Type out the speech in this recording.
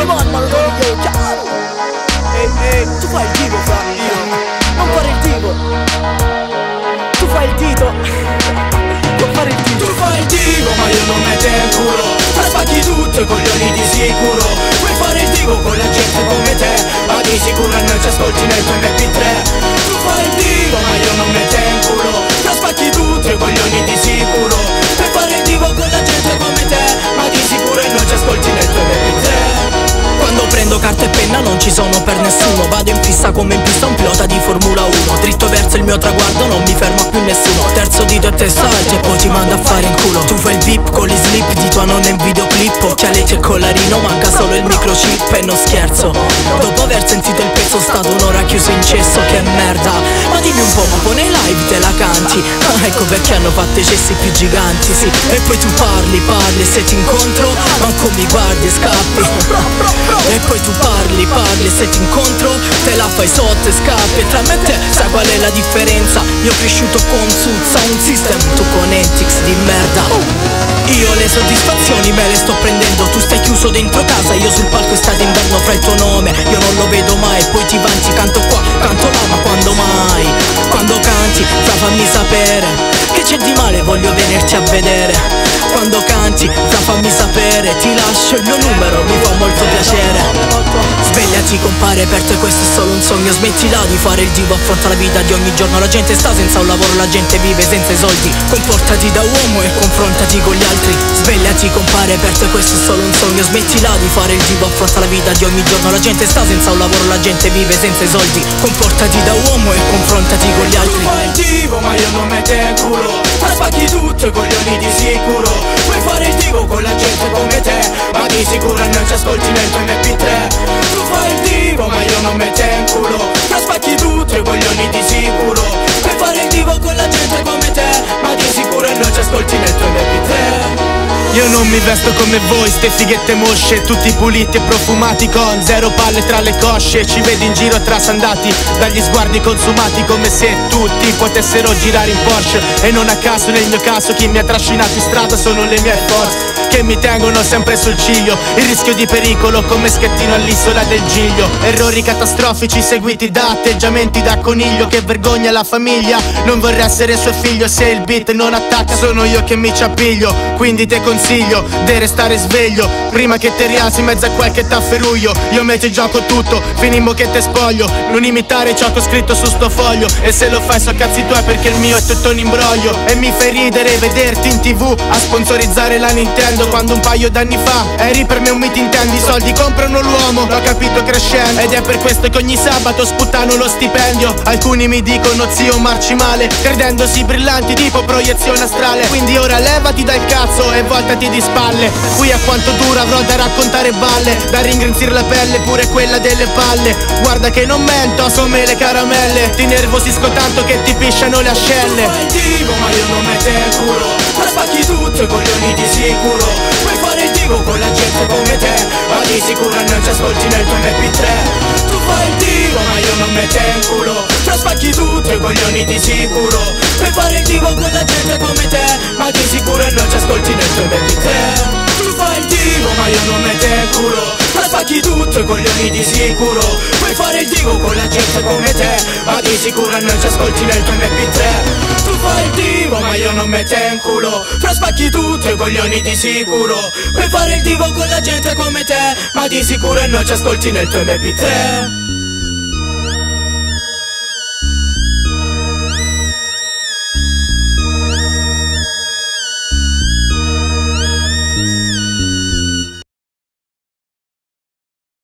man, ma lo trovi io, chiaro. Ehi, tu fai il divo, fra io. Non fare il divo. Tu fai il dito. Non fare il dito. Tu fai il divo, ma io non metto in culo. Tra spacchi tutto i coglioni di sicuro. Puoi fare il divo con la gente come te, ma di sicuro non ci ascolti nel tuo MP3. Tu fai il divo, ma io non metto in culo. Tra spacchi tutto i coglioni di sicuro. Puoi fare il divo con la gente come te, ma di sicuro non ci ascolti nel tuo MP3. Quando prendo carta e penna non ci sono per nessuno. Vado in fissa come in pista un pilota di Formula 1. Dritto verso il mio traguardo, non mi ferma più nessuno. Terzo dito e testaggio e poi ti mando a fare in culo. Tu fai il VIP con gli slip di tua nonna in videoclip. Occhialetti e collarino, manca solo il microchip. E non scherzo, dopo aver sentito il pezzo stato un'ora chiuso in cesso. Che merda, ma dimmi un po', ma nei live te la canti? Ah, ecco perché hanno fatto i cessi più giganti, sì. E poi tu parli e se ti incontro manco mi guardi e scappi. E poi tu parli e se ti incontro te la fai sotto e scappi. E tra me e te sai qual è la differenza? Io ho cresciuto con Sound System, tu con Entix di merda. Io le soddisfazioni me le sto prendendo. Tu stai chiuso dentro casa, io sul palco estate inverno fra il tuo nome. Io non lo vedo mai, poi ti vanti, canto qua, canto là, ma quando mai? Quando canti, fra fammi sapere che c'è di male, voglio venirti a vedere. Quando canti, fra fammi sapere, ti lascio il mio numero, mi fa molto piacere. Svegliati compare, per te questo è solo un sogno. Smettila di fare il divo, affronta la vita di ogni giorno. La gente sta senza un lavoro, la gente vive senza i soldi. Comportati da uomo e confrontati con gli altri. Svegliati compare, per te questo è solo un sogno. Smettila di fare il divo, affronta la vita di ogni giorno. La gente sta senza un lavoro, la gente vive senza i soldi. Comportati da uomo e confrontati con gli altri. Tu fai il divo, ma io non metto in culo. Ma spacchi tutto i coglioni di sicuro. Puoi fare il divo con la gente come te, ma di sicuro non ci ascolti nel tuo MP3. Tu fai il divo, ma io non metto in culo. Ma spacchi tutto i coglioni di sicuro. Puoi fare il divo con la gente come te, ma di sicuro non ci ascolti nel tuo MP3. Io non mi vesto come voi, ste fighette mosce, tutti puliti e profumati con zero palle tra le cosce. Ci vedi in giro trasandati dagli sguardi consumati, come se tutti potessero girare in Porsche. E non a caso nel mio caso chi mi ha trascinato in strada sono le mie forze che mi tengono sempre sul ciglio. Il rischio di pericolo come schettino all'isola del Giglio. Errori catastrofici seguiti da atteggiamenti da coniglio che vergogna la famiglia. Non vorrei essere suo figlio, se il beat non attacca sono io che mi ci appiglio. Quindi te consiglio di restare sveglio prima che te rialzi in mezzo a qualche tafferuglio. Io metto in gioco tutto, finimmo che te spoglio. Non imitare ciò che ho scritto su sto foglio. E se lo fai so cazzi tuoi perché il mio è tutto un imbroglio. E mi fai ridere vederti in TV a sponsorizzare la Nintendo, quando un paio d'anni fa eri per me un mito intendi. I soldi comprano l'uomo, l'ho capito crescendo. Ed è per questo che ogni sabato sputtano lo stipendio. Alcuni mi dicono zio marci male, credendosi brillanti tipo proiezione astrale. Quindi ora levati dal cazzo e voltati di spalle. Qui a quanto dura avrò da raccontare balle, da ringrinzire la pelle pure quella delle palle. Guarda che non mento, come le caramelle. Ti nervosisco tanto che ti pisciano le ascelle. Tu fai il divo, ma io non metto in culo. Ma spacchi tutto i coglioni di sicuro. Puoi fare il divo con la gente come te, ma di sicuro non ci ascolti nel tuo MP3. Tu fai il divo, ma io non metto in culo. Ma spacchi tutto i coglioni di sicuro. Puoi fare il divo con la gente come te, ma di sicuro non ci ascolti nel tuo MP3. Tu fai il divo, ma io non metto in culo. Ma spacchi tutto i coglioni di sicuro. Puoi fare il divo con la gente come te, ma di sicuro non ci ascolti nel tuo MP3. Tu fai il divo, ma io non metto in culo. Fra spacchi tutto i coglioni di sicuro. Puoi fare il divo con la gente come te, ma di sicuro non ci ascolti nel tuo MP3.